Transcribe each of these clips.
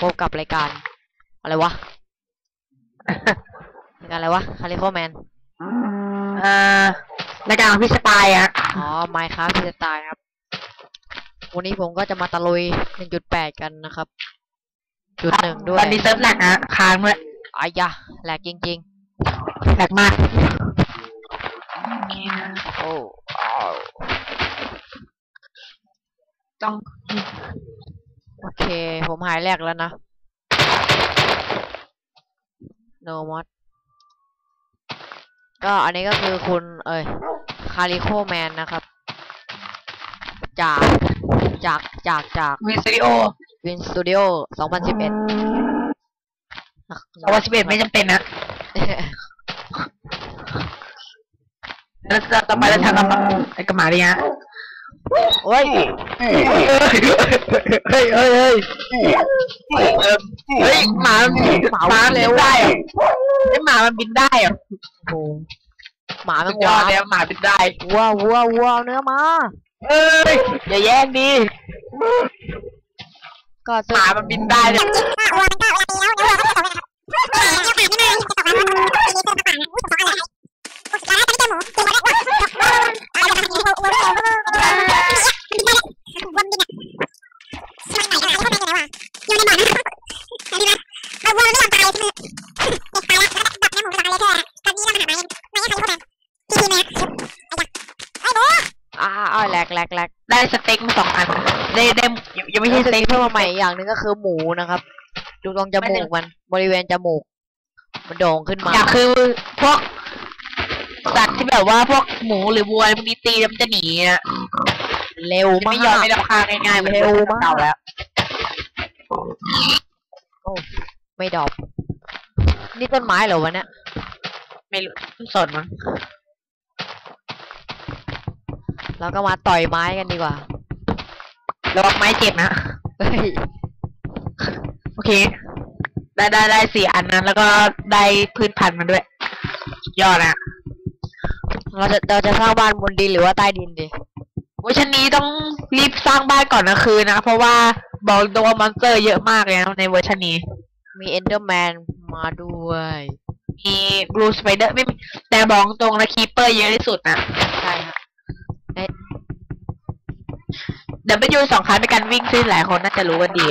พบกับรายการอะไรวะรายการอะไรวะคาริโคแมนรายการของพี่สปายอะอ๋อไมค์ครับพี่สไตล์ครับวันนี้ผมก็จะมาตะลุย 1.8 กันนะครับจุด 1ด้วยตอนนี้เซิร์ฟแหลกนะค้างด้วยอายะแหลกจริงๆแหลกมากโอ้ต้องโอเคผมหายแหลกแล้วนะ no mod ก็อันนี้ก็คือคุณคาริโคแมนนะครับจากวินสตูดิโอ 2011 ไม่จำเป็นนะแล้วต่อไปเราทำไอ้กระหม่อมเนี่ยโอ้ยเฮ้ยหมาเร็วได้อะไอ้หมามันบินได้อะโอ้หมามันยอดแล้วหมาบินได้วัวเนื้อมาอย่าแย่งดิก็หมามันบินได้เนี่ยแหลกได้สเต็กมา2 อันได้ยังไม่ใช่สเต็กเพิ่มมาใหม่อย่างนึงก็คือหมูนะครับดูตรงจมูกมันบริเวณจมูกมันโด่งขึ้นมาคือพวกสัตว์ที่แบบว่าพวกหมูหรือวัวพวกนี้ตีมันจะหนีนะเร็วมากไม่ยอมไม่รับค่าง่ายๆเร็วมากเก่าแล้วโอ้ไม่ดอกนี่ต้นไม้เหรอวะเนี่ยไม่รู้สนมั้งแล้วก็มาต่อยไม้กันดีกว่าระวังไม้เจ็บนะโอเคได้4 อันนั้นแล้วก็ได้พื้นพันธุ์มันด้วยยอดนะเราจะสร้างบ้านบนดินหรือว่าใต้ดินดีเวอร์ชันนี้ต้องรีบสร้างบ้านก่อนนะคืนนะเพราะว่าบอกตัวมอนสเตอร์เยอะมากเลยนะในเวอร์ชันนี้มีเอนเดอร์แมนมาด้วยมีบลูสไปเดอร์ไม่แต่บอกตรงนะคีเปอร์เยอะที่สุดนะใช่ครับ 2 ครั้งในการวิ่งซึ่งหลายคนน่าจะรู้กันดี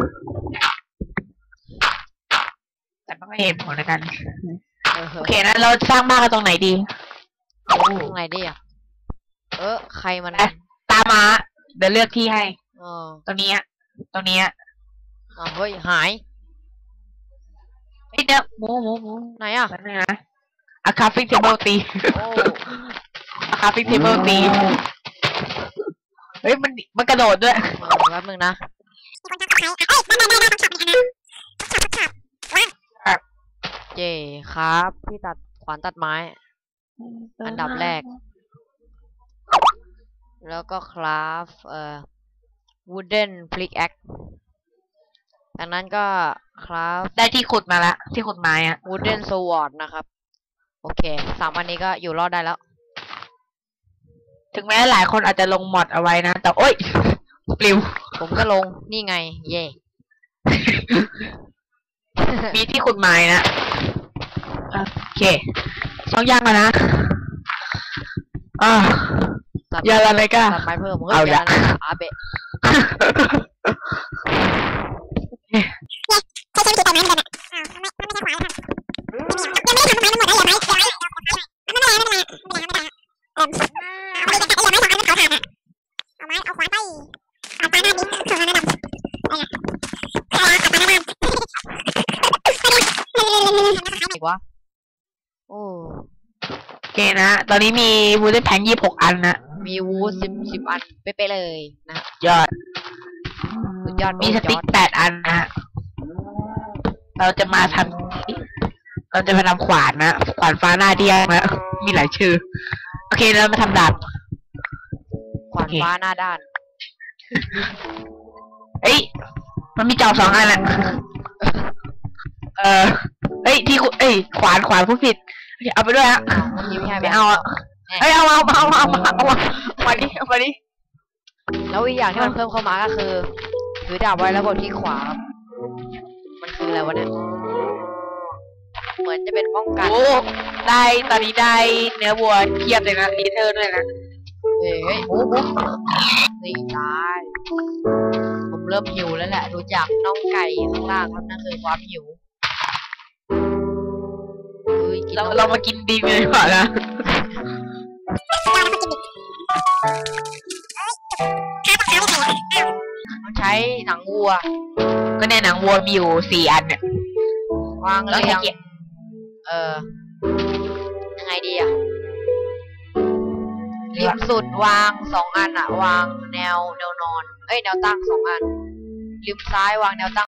แต่ไม่เห็นผลในการโอเคนะเราสร้างบ้านกันตรงไหนดีตรงไหนดีอ่ะใครมันตามมาเดี๋ยวเลือกที่ให้ตรงนี้เฮ้ยหายเดี๋ยวหมูไหนอ่ะนะอะคาฟิกเทเบิลตีอะคาฟิกเทเบิลตีเฮ้ยมันกระโดดด้วยแป๊บนึงนะเย่ครับพี่ตัดขวานตัดไม้อันดับแรกแล้วก็คราฟwooden pickaxe จากนั้นก็คราฟได้ที่ขุดมาละที่ขุดไม้อะ wooden sword นะครับโอเค3 อันนี้ก็อยู่รอดได้แล้วถึงแม้หลายคนอาจจะลงมอดเอาไว้นะแต่โอ๊ยปลิวผมก็ลงนี่ไงเย่มีที่ขุดไม้นะโอเค2 อย่างแล้วนะอย่าอะไรก็ตัดไม้เพิ่มเอาละอาเบะใช้วิธีตัดไม้เหมือนกันอ่ะไม่ใช่ขวานค่ะยังไม่ได้ทำไม้มันหมดแล้วอย่าไม้ไม่เป็นไรเอาไม้2 อันมันขอขาดอ่ะเอาขวานไปเอาตาหน้าดิเอาตาหน้าดำเอาตาหน้าดำอีกวะโอ้โอเคนะตอนนี้มีวูดแพน26 อันนะมีวูด10 อันเป๊ะๆเลยนะยอดมีสติ๊ก8 อันนะเราจะมาทำขวานนะขวานฟ้าหน้าเดียงนะมีหลายชื่อโอเคเรามาทำดาบขวานฟ้าหน้าด้านมันมีจอบ2 อันอ่ะที่ขวานผู้ผิดเอาไปด้วยฮะไม่เอาอ่ะเอามาดิแล้วอีกอย่างที่มันเพิ่มเข้ามาก็คือถือดาบไว้แล้วกดที่ขวาคืออะไรวะเนี่ยเหมือนจะเป็นป้องกันโอ้ได้ตอนนี้ได้เนื้อวัวเทียบเลยนะลีเทอร์ด้วยนะเฮ้ยโอ้โหนี่ตายผมเริ่มหิวแล้วแหละดูจากน่องไก่ข้างล่างแล้วนั่นคือความหิวเฮ้ยกินเรามากินดินกันดีกว่านะต้องใช้หนังวัวก็เนี่ยหนังวัวมีอยู่4 อันเนี่ยวางแล้วเรียงเกียยังไงดีอะริมสุดวาง2 อันอะวางแนวนอนเอ้ยแนวตั้ง2 อันริมซ้ายวางแนวตั้ง